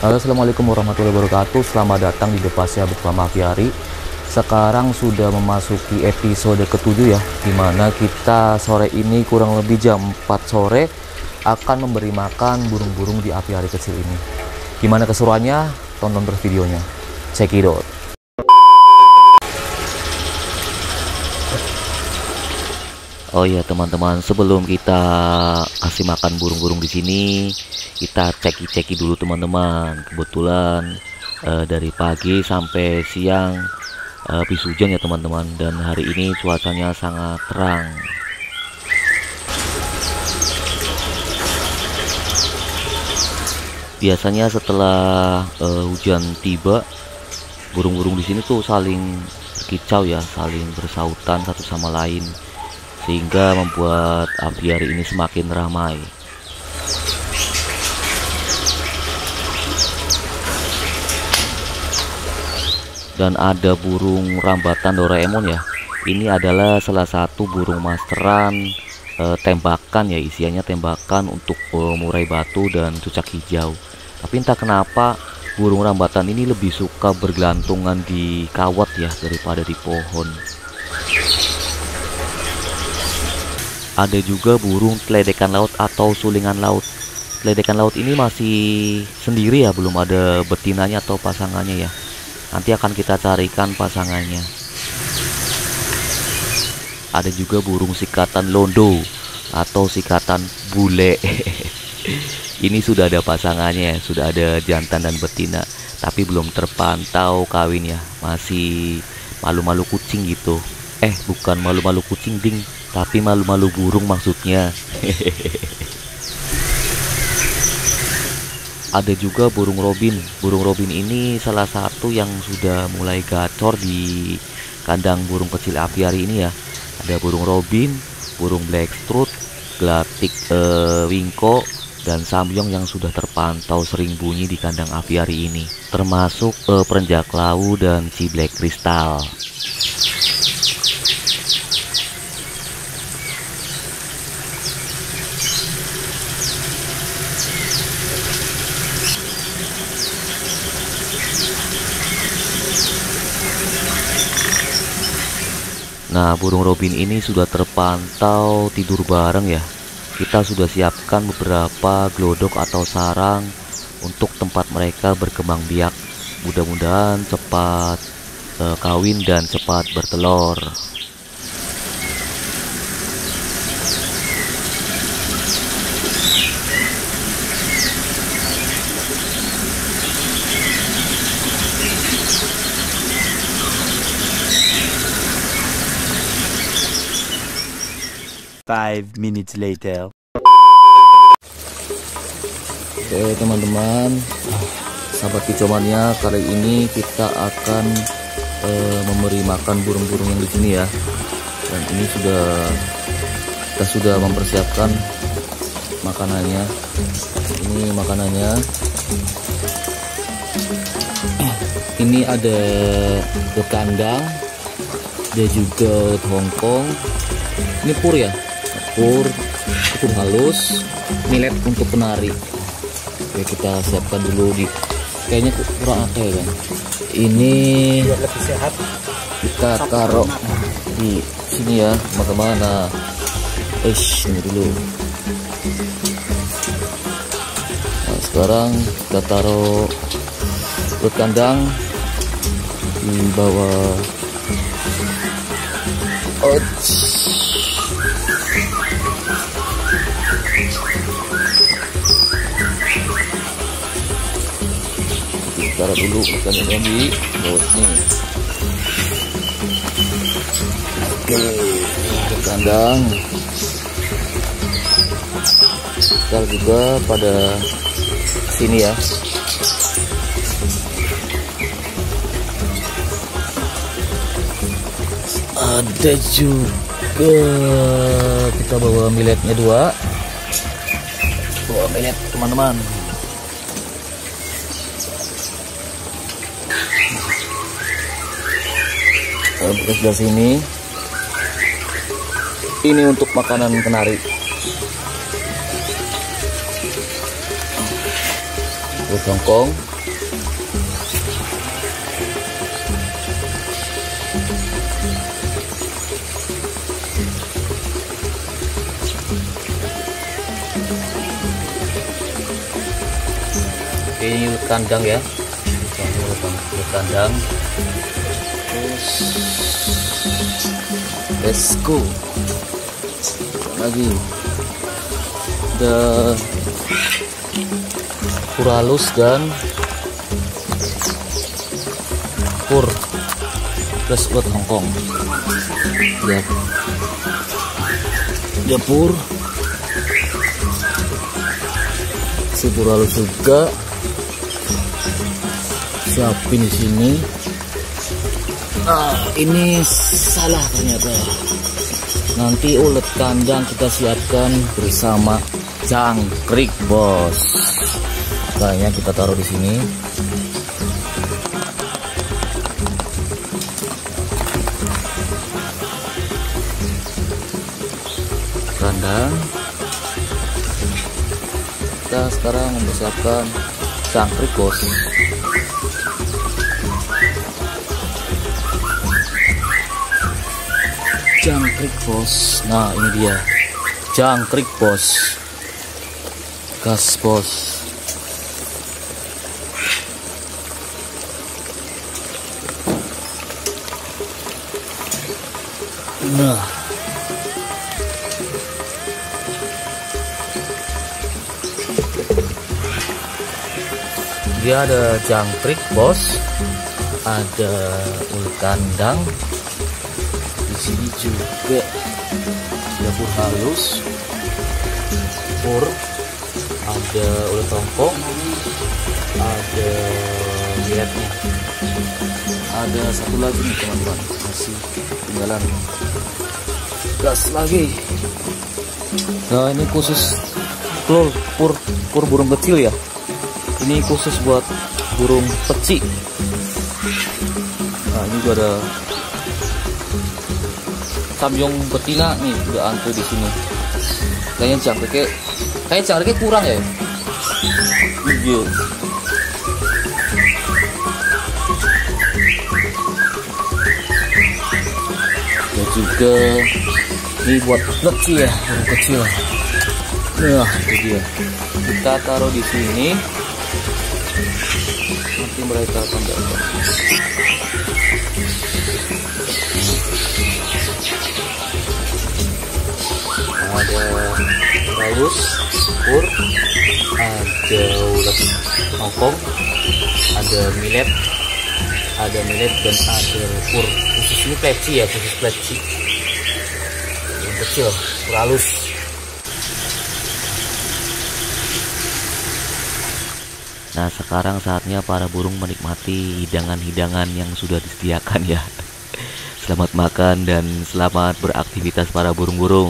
Halo, assalamualaikum warahmatullahi wabarakatuh. Selamat datang di Depasia bersama Aviari. Sekarang sudah memasuki episode ke-7 ya, dimana kita sore ini kurang lebih jam 4 sore akan memberi makan burung-burung di apiari kecil ini. Gimana keseruannya? Tonton terus videonya. Check it out. Oh ya teman-teman, sebelum kita kasih makan burung-burung di sini, kita ceki dulu teman-teman. Kebetulan dari pagi sampai siang habis hujan ya teman-teman, dan hari ini cuacanya sangat terang. Biasanya setelah hujan tiba, burung-burung di sini tuh saling berkicau ya, saling bersautan satu sama lain, sehingga membuat apiari ini semakin ramai. Dan ada burung rambatan Doraemon ya. Ini adalah salah satu burung masteran tembakan ya, isiannya tembakan untuk murai batu dan cucak hijau. Tapi entah kenapa burung rambatan ini lebih suka bergelantungan di kawat ya daripada di pohon. Ada juga burung teledekan laut atau sulingan laut. Teledekan laut ini masih sendiri ya, belum ada betinanya atau pasangannya ya. Nanti akan kita carikan pasangannya. Ada juga burung sikatan londo atau sikatan bule. Ini sudah ada pasangannya, sudah ada jantan dan betina, tapi belum terpantau kawin ya. Masih malu-malu kucing gitu. Bukan malu-malu kucing ding, tapi malu-malu burung maksudnya. Ada juga burung robin. Burung robin ini salah satu yang sudah mulai gacor di kandang burung kecil apiari ini ya. Ada burung robin, burung blackstrut, gelatik wingko, dan samyong yang sudah terpantau sering bunyi di kandang apiari ini, termasuk perenjak lau dan si black crystal. Nah, burung robin ini sudah terpantau tidur bareng ya. Kita sudah siapkan beberapa glodok atau sarang untuk tempat mereka berkembang biak. Mudah-mudahan cepat kawin dan cepat bertelur. Five minutes later. Oke teman-teman, sahabat kicauannya, kali ini kita akan memberi makan burung-burung yang di sini ya. Dan ini kita sudah mempersiapkan makanannya. Ini makanannya. Ini ada bekandang, ada juga Hongkong. Ini pur ya, pur halus, millet untuk penari. Oke, kita siapkan dulu kayaknya kurang apa ya kan. Ini Biar lebih sehat. Kita taruh di sini ya teman-teman. Nah, ini dulu. Nah, sekarang kita taruh perut kandang di bawah. Taruh dulu makanannya di bawah sini. Oke, ke kandang. Taruh juga pada sini ya. Ada juga kita bawa milletnya 2. Bawa millet teman-teman. Bekas dari sini. Ini untuk makanan kenari. Terus Hongkong. Oke, ini ulet kandang ya. Ini ulet kandang. Terus let's go. Lagi ada pur halus dan pur plus ulet Hongkong ya. Ya pur si pur halus juga siapin di sini. Nah, ini salah ternyata. Nanti ulet kandang kita siapkan bersama jangkrik, bos. Kayaknya kita taruh di sini. Kandang. Kita sekarang mempersiapkan jangkrik, bos. Jangkrik, bos. Nah, ini dia jangkrik, bos. Gas, bos. Nah, dia ada jangkrik, bos. Ada ulet kandang. Di sini juga ada pur halus, pur, ada ulet Hongkong, ada lihatnya, ada satu lagi nih teman-teman, masih tinggalan gas lagi. Nah, ini khusus pur burung kecil ya. Ini khusus buat burung peci. Nah, ini juga ada samyong betina nih, udah antri di sini. Kayaknya jangkriknya kurang ya. Iya. Dan juga ini buat kecil ya, burung kecil. Nah, itu dia. Kita taruh di sini. Nanti mereka akan datang. Ada halus, pur, ada ulet Hongkong, ada millet dan ada pur. Khusus ini pleci ya, khusus pleci. Yang kecil, pur halus. Nah, sekarang saatnya para burung menikmati hidangan-hidangan yang sudah disediakan ya. Selamat makan dan selamat beraktivitas para burung-burung.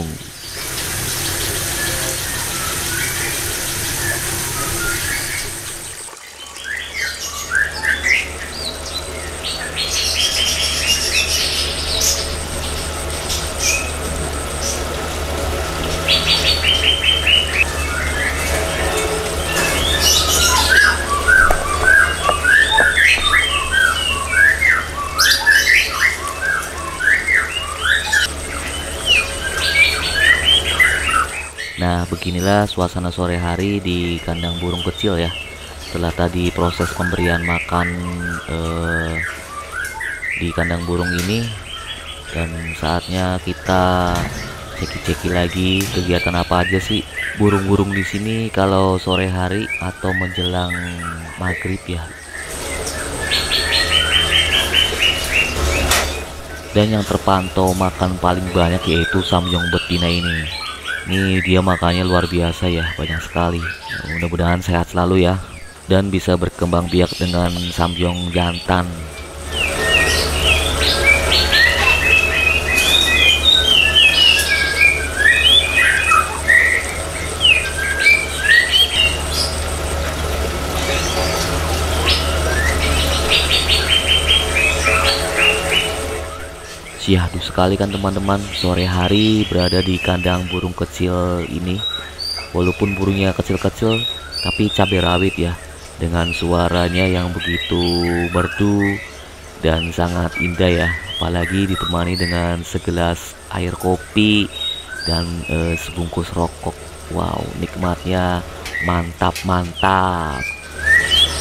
Nah, beginilah suasana sore hari di kandang burung kecil ya. Setelah tadi proses pemberian makan di kandang burung ini, dan saatnya kita ceki-ceki lagi kegiatan apa aja sih burung-burung di sini kalau sore hari atau menjelang maghrib ya. Dan yang terpantau makan paling banyak yaitu samyong betina ini. Ini dia makannya luar biasa ya, banyak sekali. Mudah-mudahan sehat selalu ya, dan bisa berkembang biak dengan samyong jantan. Syahdu sekali kan teman-teman, sore hari berada di kandang burung kecil ini. Walaupun burungnya kecil-kecil, tapi cabai rawit ya, dengan suaranya yang begitu merdu dan sangat indah ya. Apalagi ditemani dengan segelas air kopi dan sebungkus rokok. Wow, nikmatnya mantap-mantap.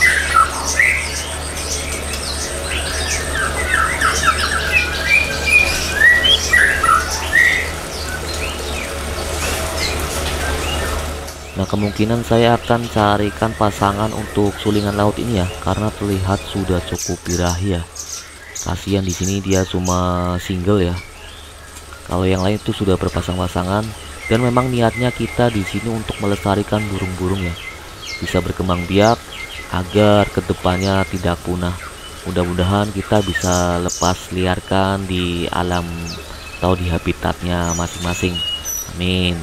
Nah, kemungkinan saya akan carikan pasangan untuk sulingan laut ini ya, karena terlihat sudah cukup birahi ya. Kasihan di sini dia cuma single ya. Kalau yang lain itu sudah berpasang-pasangan, dan memang niatnya kita di sini untuk melestarikan burung-burung ya, bisa berkembang biak agar kedepannya tidak punah. Mudah-mudahan kita bisa lepas liarkan di alam atau di habitatnya masing-masing. Amin.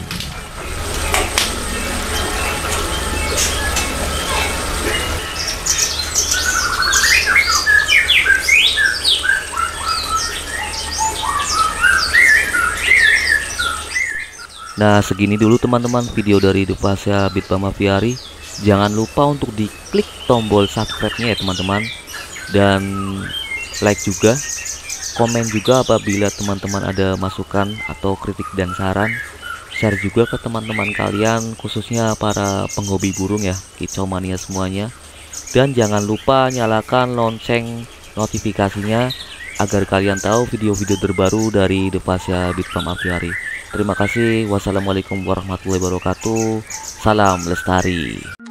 Nah, segini dulu teman-teman video dari Dupasia Bitbam Aviary. Jangan lupa untuk diklik tombol subscribe-nya ya teman-teman, dan like juga, komen juga apabila teman-teman ada masukan atau kritik dan saran. Share juga ke teman-teman kalian, khususnya para penghobi burung ya, kicau mania semuanya. Dan jangan lupa nyalakan lonceng notifikasinya agar kalian tahu video-video terbaru dari Dupasia Bitbam Aviary. Terima kasih. Wassalamualaikum warahmatullahi wabarakatuh. Salam lestari.